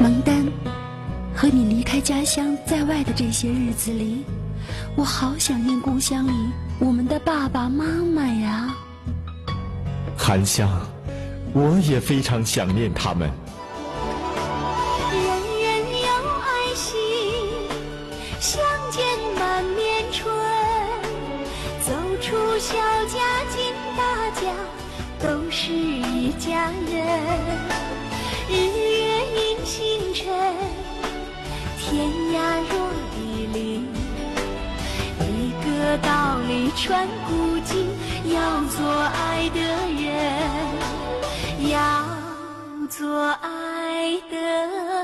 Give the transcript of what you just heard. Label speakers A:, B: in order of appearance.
A: 蒙丹，和你离开家乡在外的这些日子里，我好想念故乡里我们的爸爸妈妈呀。
B: 韩香，我也非常想念他们。
C: 人人有爱心，相见满面春。走出小家进大家，都是一家人。日月映星辰，天涯若比邻。一个道理传古今，要做爱的人，要做爱的人。